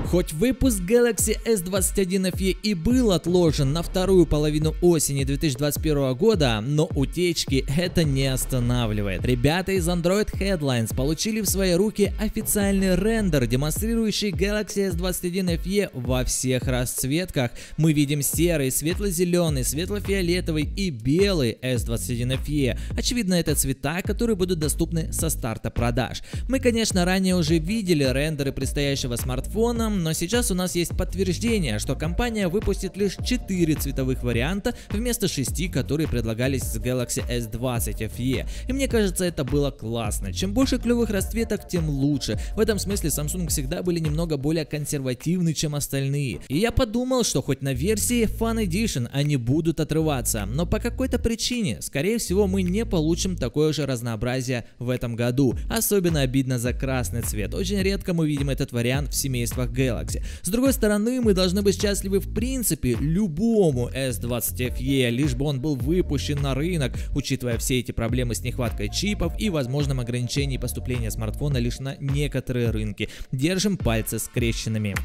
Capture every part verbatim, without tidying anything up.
Хоть выпуск Galaxy эс двадцать один эф и и был отложен на вторую половину осени две тысячи двадцать первого года, но утечки это не останавливает. Ребята из Android Headlines получили в свои руки официальный рендер, демонстрирующий Galaxy эс двадцать один эф и во всех расцветках. Мы видим серый, светло-зеленый, светло-фиолетовый и белый эс двадцать один эф и. Очевидно, это цвета, которые будут доступны со старта продаж. Мы, конечно, ранее уже видели рендеры предстоящего смартфона, но сейчас у нас есть подтверждение, что компания выпустит лишь четыре цветовых варианта вместо шести, которые предлагались с Galaxy эс двадцать эф и. И мне кажется, это было классно. Чем больше клевых расцветок, тем лучше. В этом смысле Samsung всегда были немного более консервативны, чем остальные. И я подумал, что хоть на версии Fan Edition они будут отрываться, но по какой-то причине, скорее всего, мы не получим такое же разнообразие в этом году. Особенно обидно за красный цвет. Очень редко мы видим этот вариант в семействах Galaxy. С другой стороны, мы должны быть счастливы в принципе любому эс двадцать эф и, лишь бы он был выпущен на рынок, учитывая все эти проблемы с нехваткой чипов и возможным ограничением поступления смартфона лишь на некоторые рынки. Держим пальцы скрещенными.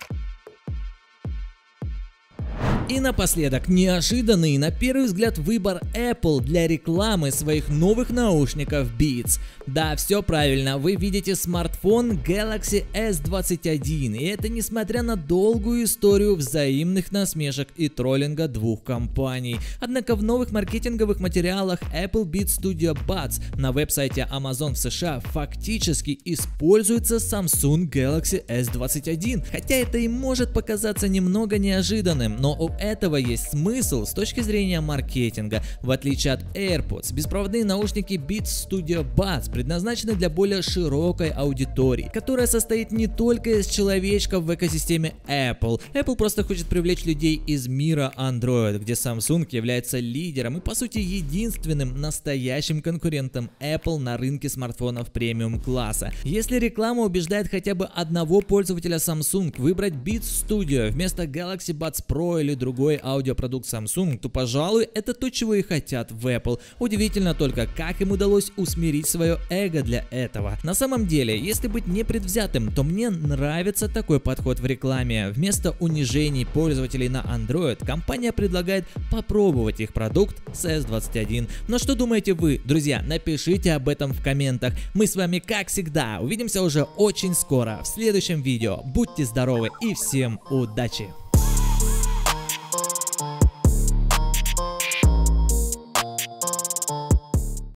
И напоследок, неожиданный на первый взгляд выбор Apple для рекламы своих новых наушников Beats. Да, все правильно, вы видите смартфон Galaxy эс двадцать один, и это несмотря на долгую историю взаимных насмешек и троллинга двух компаний. Однако в новых маркетинговых материалах Apple Beats Studio Buds на веб-сайте Amazon в США фактически используется Samsung Galaxy эс двадцать один, хотя это и может показаться немного неожиданным, но у этого есть смысл с точки зрения маркетинга. В отличие от AirPods, беспроводные наушники Beats Studio Buds предназначены для более широкой аудитории, которая состоит не только из человечков в экосистеме Apple. Apple просто хочет привлечь людей из мира Android, где Samsung является лидером и по сути единственным настоящим конкурентом Apple на рынке смартфонов премиум класса. Если реклама убеждает хотя бы одного пользователя Samsung выбрать Beats Studio вместо Galaxy Buds Pro или другой аудиопродукт Samsung, то, пожалуй, это то, чего и хотят в Apple. Удивительно только, как им удалось усмирить свое эго для этого. На самом деле, если быть непредвзятым, то мне нравится такой подход в рекламе. Вместо унижений пользователей на Android, компания предлагает попробовать их продукт с эс двадцать один. Но что думаете вы, друзья? Напишите об этом в комментах. Мы с вами, как всегда, увидимся уже очень скоро в следующем видео. Будьте здоровы и всем удачи!